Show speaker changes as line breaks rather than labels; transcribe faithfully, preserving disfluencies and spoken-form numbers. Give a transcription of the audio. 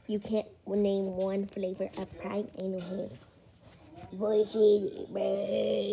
You can't name one flavor of prime and ham. Bullshit, bruh.